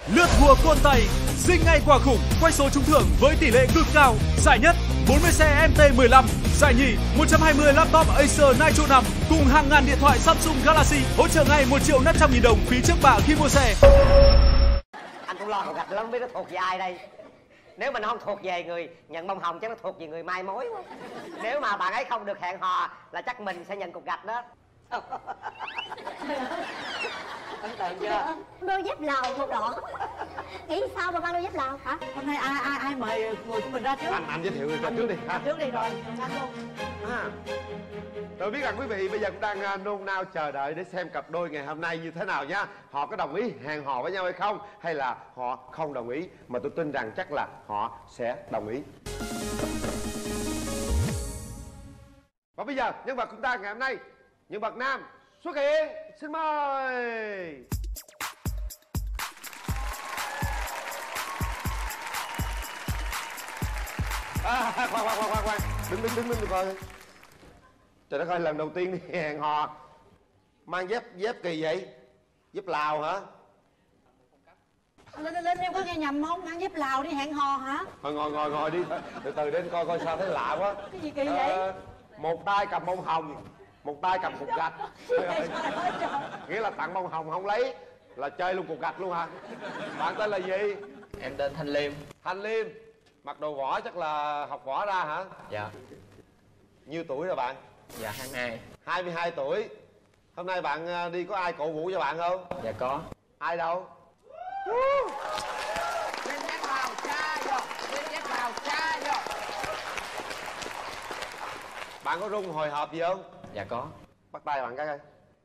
Lượt vua côn tay, sinh ngay quả khủng, quay số trúng thưởng với tỷ lệ cực cao. Giải nhất 40 xe MT15, giải nhì 120 laptop Acer Nitro 5 cùng hàng ngàn điện thoại Samsung Galaxy, hỗ trợ ngay 1.500.000 đồng phí trước bạ khi mua xe. Anh cũng lo cục gạch lắm, không biết nó thuộc về ai đây. Nếu mà nó không thuộc về người nhận bông hồng chắc nó thuộc về người mai mối. Nếu mà bạn ấy không được hẹn hò là chắc mình sẽ nhận cục gạch đó. Ấn tượng chưa? Đôi dép Lào một đoạn. Nghĩ sao mà mang đôi dép Lào hả? Hôm nay ai mời người của mình ra trước? Anh giới thiệu ra trước đi. Trước đi rồi anh luôn. Tôi biết rằng quý vị bây giờ cũng đang nôn nao chờ đợi để xem cặp đôi ngày hôm nay như thế nào nhá. Họ có đồng ý hẹn hò với nhau hay không, hay là họ không đồng ý, mà tôi tin rằng chắc là họ sẽ đồng ý. Và bây giờ nhân vật của chúng ta ngày hôm nay, nhân vật nam xuất hiện, xin mời. Khoan, đứng coi. Trời đất ơi, lần đầu tiên đi hẹn hò mang dép kỳ vậy? Dép Lào hả? Lên em có nghe nhầm không? Mang dép Lào đi hẹn hò hả? Thôi ngồi đi, từ đến coi sao thấy lạ quá. Cái gì kỳ vậy? Một tay cầm bông hồng, một tay cầm cục gạch. Nghĩa là tặng bông hồng không lấy là chơi luôn cục gạch luôn hả? Bạn tên là gì? Em tên Thanh Liêm. Thanh Liêm. Mặc đồ võ chắc là học võ ra hả? Dạ. Nhiêu tuổi rồi bạn? Dạ 22. 22 tuổi. Hôm nay bạn đi có ai cổ vũ cho bạn không? Dạ có. Ai đâu? Lên dép Lào cha vô. Lên dép Lào cha vô. Bạn có rung hồi hộp gì không? Dạ có. Bắt tay bạn cái coi.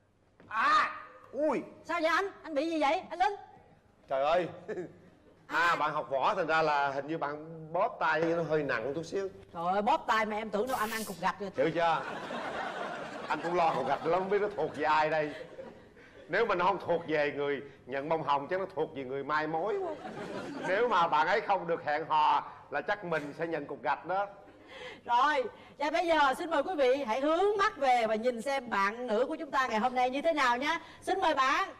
Ui. Sao vậy anh? Anh bị gì vậy? Anh Linh. Trời ơi. Bạn học võ thành ra là hình như bạn bóp tay nó hơi nặng chút xíu. Trời ơi, bóp tay mà em tưởng đâu anh ăn cục gạch rồi. Chịu chưa? Anh cũng lo cục gạch lắm, không biết nó thuộc về ai đây. Nếu mà nó không thuộc về người nhận bông hồng chắc nó thuộc về người mai mối. Nếu mà bạn ấy không được hẹn hò là chắc mình sẽ nhận cục gạch đó. Rồi, và bây giờ xin mời quý vị hãy hướng mắt về và nhìn xem bạn nữ của chúng ta ngày hôm nay như thế nào nhé. Xin mời bạn.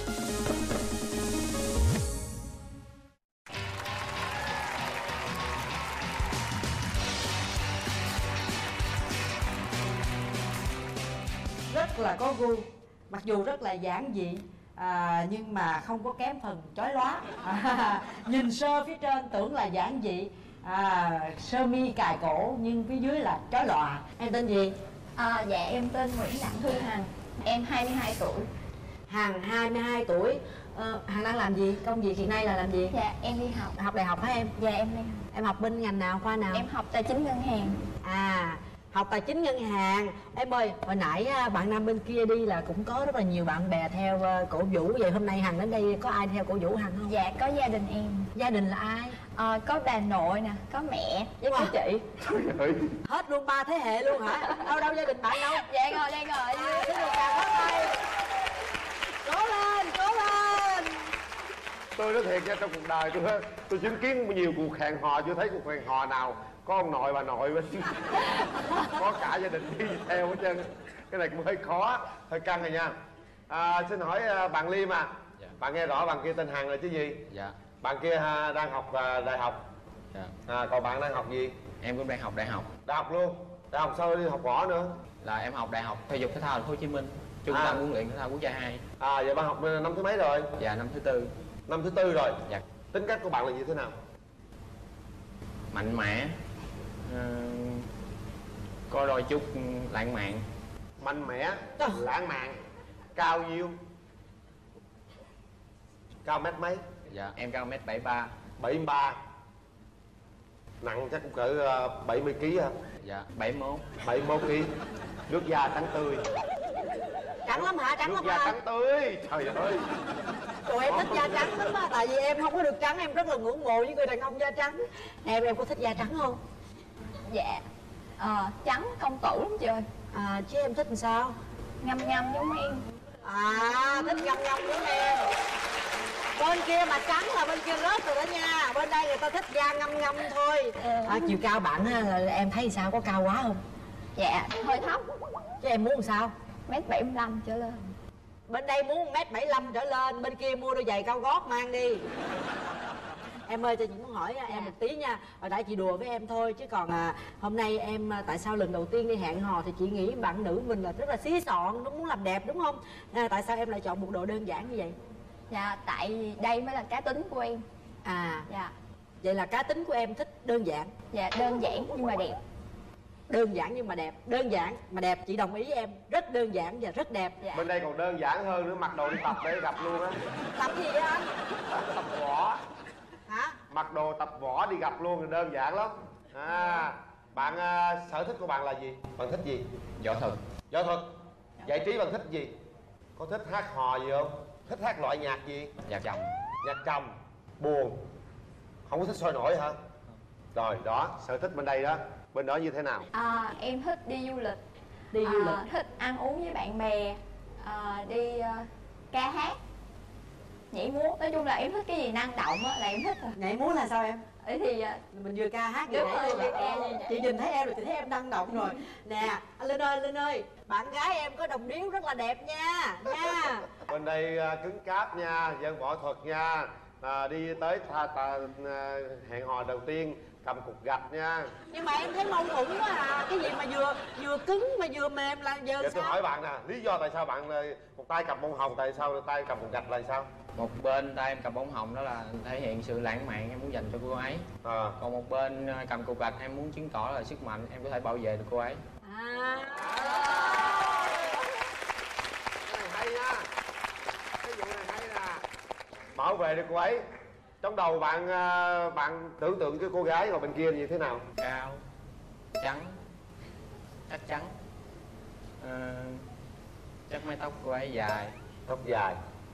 Rất là có gu, mặc dù rất là giản dị nhưng mà không có kém phần chói lóa. Nhìn sơ phía trên tưởng là giản dị, sơ mi cài cổ nhưng phía dưới là chói lòa. Em tên gì? Dạ em tên Nguyễn Đặng Thu Hằng. Em 22 tuổi. Hằng 22 tuổi. Hằng đang làm gì? Công việc hiện nay là làm gì? Dạ em đi học. Học đại học hả em? Dạ em đi học. Em học bên ngành nào, khoa nào? Em học tài chính ngân hàng. Học tài chính ngân hàng. Em ơi, hồi nãy bạn nam bên kia đi là cũng có rất là nhiều bạn bè theo cổ vũ. Vậy hôm nay Hằng đến đây có ai theo cổ vũ Hằng không? Dạ có gia đình em. Gia đình là ai? Có bà nội nè, có mẹ với có chị. Trời ơi. Hết luôn 3 thế hệ luôn hả? Đâu gia đình bạn đâu? Dạ ngồi đây ngồi. Xin được chào các tay. Cố lên, cố lên. Tôi nói thiệt nha, trong cuộc đời tôi chứng kiến nhiều cuộc hẹn hò, chưa thấy cuộc hẹn hò nào có ông nội bà nội bên có cả gia đình đi theo hết trơn. Cái này cũng hơi khó, hơi căng rồi nha. Xin hỏi bạn Liêm Dạ. Bạn nghe rõ bạn kia tên Hằng là chứ gì? Dạ. Bạn kia đang học đại học. Dạ. Còn bạn đang học gì? Em cũng đang học đại học. Đại học luôn? Đại học sao đi học võ nữa? Là em học đại học thể dục thể thao Thành phố Hồ Chí Minh, trung tâm huấn luyện thể thao quốc gia 2. Vậy bạn học năm thứ mấy rồi? Dạ năm thứ 4. Năm thứ 4 rồi. Dạ. Tính cách của bạn là như thế nào? Mạnh mẽ, có đôi chút lãng mạn. Mạnh mẽ, lãng mạn. Cao nhiêu? Cao mét mấy? Dạ em cao 1m73. 73. Nặng chắc cũng cỡ 70 kg hả? Dạ 71. 71 kg. Nước da trắng tươi. Trắng lắm hả? Trắng Nước lắm da hả? trắng tươi. Trời ơi. Tụi em thích da trắng lắm á. Tại vì em không có được trắng, em rất là ngưỡng mộ những người đàn ông da trắng. Em có thích da trắng không? Dạ trắng công tử lắm chị ơi. Chứ em thích làm sao? Ngâm ngâm giống em. Thích ngâm ngâm giống em. Bên kia mà trắng là bên kia rớt rồi đó nha. Bên đây người ta thích da ngâm ngâm thôi. Chiều cao bạn là em thấy sao, có cao quá không? Dạ hơi thấp. Chứ em muốn làm sao? 1m75 trở lên. Bên đây muốn 1m75 trở lên, bên kia mua đôi giày cao gót mang đi. Em ơi, cho chị muốn hỏi em một tí nha. Hồi nãy chị đùa với em thôi, chứ còn hôm nay em tại sao lần đầu tiên đi hẹn hò thì chị nghĩ bạn nữ mình là rất là xí xọn, nó muốn làm đẹp đúng không? Tại sao em lại chọn một đồ đơn giản như vậy? Dạ, tại đây mới là cá tính của em. Dạ. Vậy là cá tính của em thích đơn giản. Dạ, đơn giản nhưng mà đẹp. Đơn giản nhưng mà đẹp. Đơn giản mà đẹp, chị đồng ý với em. Rất đơn giản và rất đẹp. Dạ. Bên đây còn đơn giản hơn nữa, mặc đồ đi tập để gặp luôn á. Tập gì vậy anh? Tập võ. Hả? Mặc đồ tập võ đi gặp luôn thì đơn giản lắm. Bạn sở thích của bạn là gì? Bạn thích gì? Võ thuật. Võ thuật. Giải trí bạn thích gì? Có thích hát hò gì không? Thích hát loại nhạc gì? Nhạc trầm. Nhạc trầm. Buồn. Không có thích sôi nổi hả? Rồi đó, sở thích bên đây đó. Bên đó như thế nào? Em thích đi du lịch. Đi du lịch. Thích ăn uống với bạn bè. Đi ca hát, nhảy múa. Nói chung là em thích cái gì năng động á là em thích rồi. Nhảy múa là sao em? Ấy thì Mình vừa ca hát vừa đúng nhảy rồi, luôn. vừa ca vừa nhảy. Chị nhìn thấy em rồi, chị thấy em năng động rồi. Nè, anh Linh ơi, bạn gái em có đồng điếu rất là đẹp nha. Bên đây cứng cáp nha, dân võ thuật nha. Đi tới hẹn hò đầu tiên cầm cục gạch nha. Nhưng mà em thấy mâu thuẫn quá à. Cái gì mà vừa cứng mà vừa mềm là giờ Giờ sao? tôi hỏi bạn nè, lý do tại sao bạn một tay cầm bông hồng, tại sao tay cầm cục gạch là sao? Một bên tay em cầm bông hồng đó là thể hiện sự lãng mạn em muốn dành cho cô ấy. Còn một bên cầm cục gạch em muốn chứng tỏ là sức mạnh em có thể bảo vệ được cô ấy. Cái này hay nha. Cái vụ này hay nè. Bảo vệ được cô ấy. Trong đầu bạn bạn tưởng tượng cái cô gái ngồi bên kia như thế nào? Cao, trắng, chắc chắn. Chắc mái tóc cô ấy dài. Tóc dài.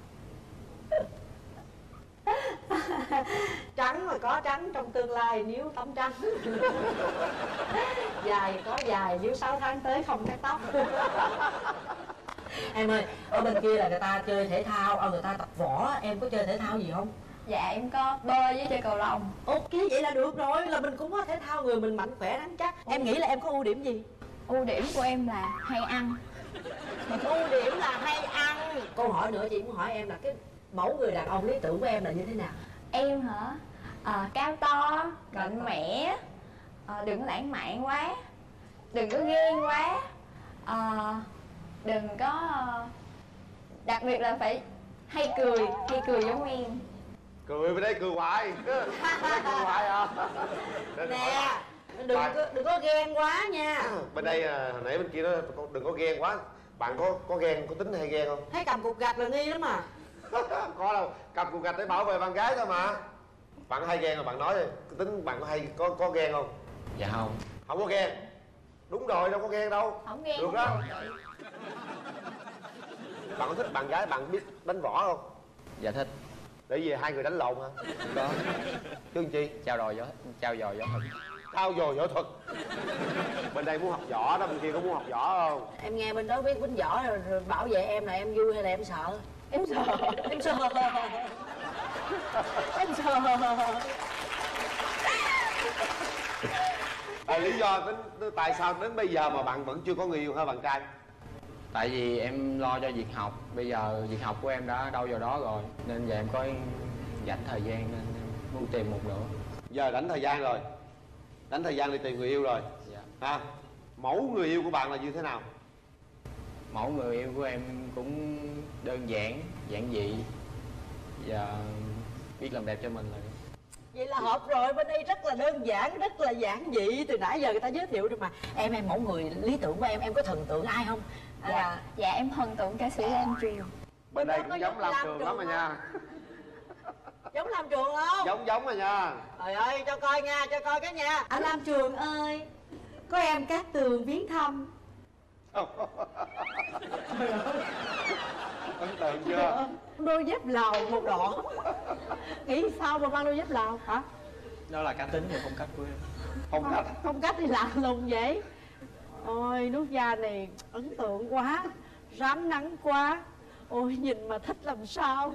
Trắng mà có trắng trong tương lai nếu tóc trắng. Dài có dài nếu 6 tháng tới không cắt tóc. Em ơi, ở bên kia là người ta chơi thể thao, người ta tập võ, em có chơi thể thao gì không? Dạ em có bơi với chơi cầu lông. Ok, vậy là được rồi, là mình cũng có thể thao, người mình mạnh khỏe rắn chắc. Em nghĩ là em có ưu điểm gì? Ưu điểm của em là hay ăn. Ưu điểm là hay ăn. Câu hỏi nữa chị muốn hỏi em là cái mẫu người đàn ông lý tưởng của em là như thế nào? Em hả? Cao to, mạnh mẽ, đừng lãng mạn quá, đừng có ghen quá, đừng có đặc biệt là phải hay cười giống em. Cười bên đây cười hoài. Cười hoài à. Nè, đừng có ghen quá nha. Bên đây hồi nãy bên kia nó đừng có ghen quá. Bạn có ghen, có tính hay ghen không? Thấy cầm cục gạch là nghi lắm à. Có đâu, cầm cục gạch để bảo vệ bạn gái thôi mà. Bạn có hay ghen rồi bạn nói đi. Cái tính bạn có ghen không? Dạ không. Không có ghen. Đúng rồi, đâu có ghen đâu. Không ghen. Được đó. Bạn có thích bạn gái bạn biết đánh võ không? Dạ thích. Để về hai người đánh lộn hả? Có. Chứ chi? Trao dồi võ thuật. Trao dồi võ thuật. Bên đây muốn học võ đó, bên kia có muốn học võ không? Em nghe bên đó biết quýnh võ rồi bảo vệ em là em vui hay là em sợ? Em sợ. Em sợ. Em sợ. Lý do tại sao đến bây giờ mà bạn vẫn chưa có người yêu hả bạn trai? Tại vì em lo cho việc học. Bây giờ việc học của em đã đâu vào đó rồi, nên giờ em có dành thời gian nên em muốn tìm một nữa. Giờ đánh thời gian rồi, đánh thời gian đi tìm người yêu rồi. Dạ. Mẫu người yêu của bạn là như thế nào? Mẫu người yêu của em cũng đơn giản, giản dị và biết làm đẹp cho mình là được. Vậy là hợp rồi, bên đây rất là đơn giản, rất là giản dị. Từ nãy giờ người ta giới thiệu rồi mà. Em mẫu người lý tưởng của em có thần tượng ai không? Dạ em thần tượng ca sĩ Lam Trường. Bên đây cũng giống Lam Trường lắm rồi nha. Giống Lam Trường không? Giống rồi nha. Trời ơi, cho coi nha, cho coi cái nha. Anh Lam Trường ơi, có em Cát Tường viếng thăm. Ấn tượng chưa? Đôi dép Lào màu đỏ. Nghĩ sao mà mang đôi dép Lào hả? Đó là cá tính và phong cách của em. Phong cách thì lạ lùng vậy. Ôi, nút da này ấn tượng quá, rám nắng quá. Ôi, nhìn mà thích làm sao.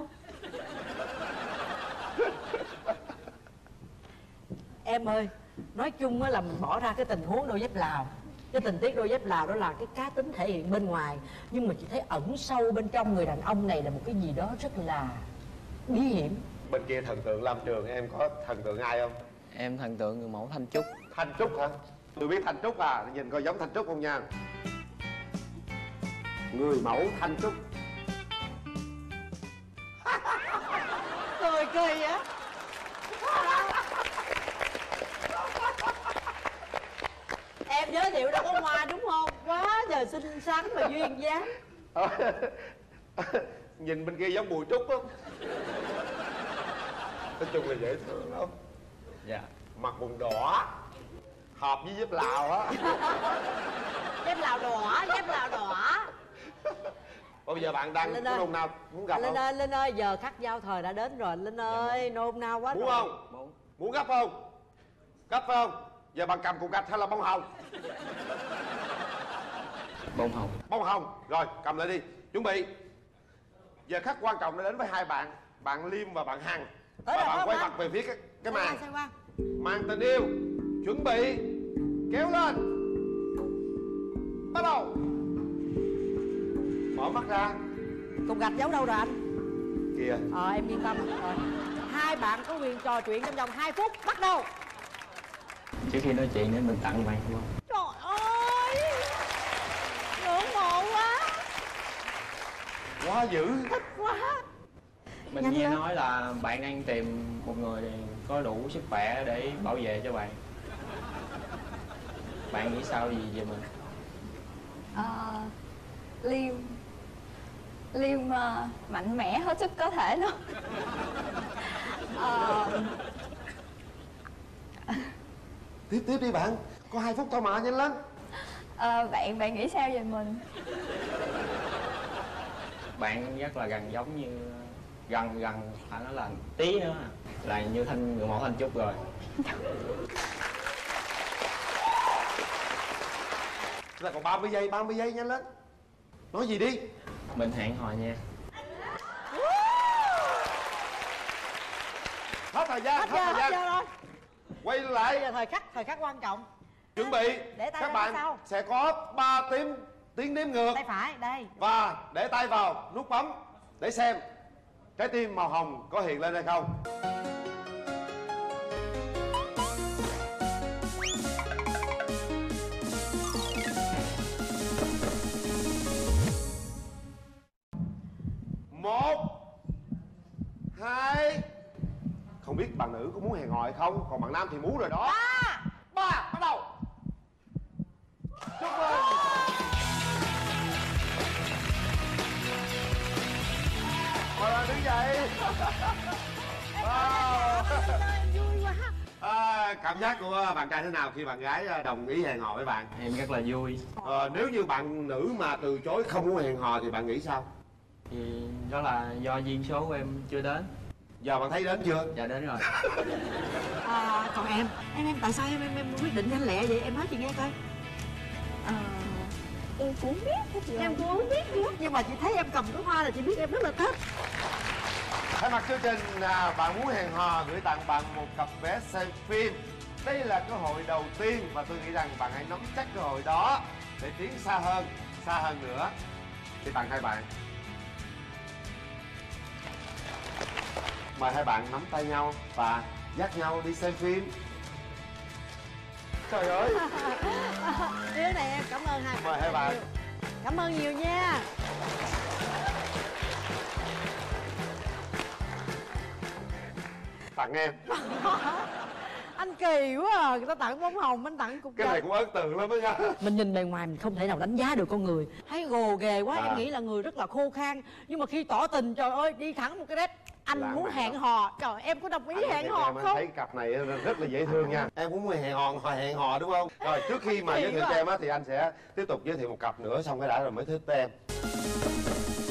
Em ơi, nói chung là mình bỏ ra cái tình huống đôi dép Lào, Cái tình tiết đôi dép Lào đó là cái cá tính thể hiện bên ngoài, nhưng mà chị thấy ẩn sâu bên trong người đàn ông này là một cái gì đó rất là bí hiểm. Bên kia thần tượng Lam Trường, em có thần tượng ai không? Em thần tượng người mẫu Thanh Trúc. Thanh Trúc hả? Tôi biết Thanh Trúc à, nhìn coi giống Thanh Trúc không nha. Người mẫu Thanh Trúc. Cười kỳ á. Em giới thiệu đâu có Hoa đúng không? Quá giờ xinh xắn và duyên dáng. Nhìn bên kia giống Bùi Trúc không? Nói chung là dễ thương lắm. Dạ. Mặt quần đỏ, hợp với dép Lào á. Dép Lào đỏ, dép Lào đỏ. Bây giờ bạn đang có nôn nào muốn gặp Linh không? ơi, Linh ơi, giờ khắc giao thời đã đến rồi. Linh ơi, nôn nao quá Muốn rồi. không? Muốn gấp không? Gấp phải không? Giờ bạn cầm cục gạch hay là bông hồng? Bông hồng. Bông hồng. Rồi, cầm lại đi. Chuẩn bị. Giờ khắc quan trọng đã đến với hai bạn. Bạn Liêm và bạn Hằng. Và bạn quay mặt về phía cái màn. Màn tình yêu. Chuẩn bị. Kéo lên. Bắt đầu. Mở mắt ra. Cục gạch giấu đâu rồi anh? Kìa. Em yên tâm rồi. Hai bạn có quyền trò chuyện trong vòng 2 phút. Bắt đầu. Trước khi nói chuyện để mình tặng bạn không? Trời ơi, ngưỡng mộ quá. Quá dữ. Thích quá. Mình Nhanh nghe lên. nói là bạn đang tìm một người có đủ sức khỏe để bảo vệ cho bạn. Bạn nghĩ sao gì về mình? Liêm mạnh mẽ hết sức có thể luôn. Tiếp đi bạn. Có 2 phút thôi mà, nhanh lên. Bạn nghĩ sao về mình? Bạn rất là gần giống như gần phải nói là tí nữa là như người mẫu Thanh Trúc rồi. Là còn 30 giây nhanh lên. Nói gì đi. Mình hẹn hò nha. Hết thời gian. Hết giờ rồi. Quay Bây lại. giờ thời khắc quan trọng. Chuẩn bị. Để tay Các ra bạn sau. sẽ có 3 tiếng đếm ngược. Tay phải, đây. Và để tay vào nút bấm để xem trái tim màu hồng có hiện lên hay không. Một, hai. Không biết bạn nữ có muốn hẹn hò hay không, còn bạn nam thì muốn rồi đó. Ba, bắt đầu. Chúc mừng. Mời bạn đứng dậy. Wow. Vui quá. Cảm giác của bạn trai thế nào khi bạn gái đồng ý hẹn hò với bạn? Em rất là vui. Nếu như bạn nữ mà từ chối không muốn hẹn hò thì bạn nghĩ sao? Thì đó là do duyên số của em chưa đến. Giờ bạn thấy đến chưa? Dạ đến rồi. Còn em tại sao em quyết định nhanh lẹ vậy? Em nói chị nghe coi. Em cũng biết hết rồi. Em cũng không biết nữa. Nhưng mà chị thấy em cầm cái hoa là chị biết em rất là thích. Thay mặt chương trình, bạn muốn hẹn hò gửi tặng bạn một cặp vé xem phim. Đây là cơ hội đầu tiên và tôi nghĩ rằng bạn hãy nắm chắc cơ hội đó để tiến xa hơn nữa. Thì tặng hai bạn. Mời hai bạn nắm tay nhau và dắt nhau đi xem phim. Trời ơi. Đứa này em cảm ơn hai bạn. Mời hai bạn. Cảm ơn nhiều nha. Tặng em. Anh kỳ quá à, người ta tặng bông hồng, anh tặng cục Cái này gạch. cũng ấn tượng lắm đó nha. Mình nhìn bề ngoài mình không thể nào đánh giá được con người. Thấy gồ ghề quá, À. em nghĩ là người rất là khô khan. Nhưng mà khi tỏ tình, trời ơi, đi thẳng một cái đét. Anh Lãng muốn mạn hẹn lắm. hò. Trời, em có đồng ý hẹn hò Em không? thấy cặp này rất là dễ thương nha. Em cũng muốn hẹn hò đúng không? Rồi trước khi mà giới thiệu cho em á thì anh sẽ tiếp tục giới thiệu một cặp nữa, xong cái đã rồi mới thích em.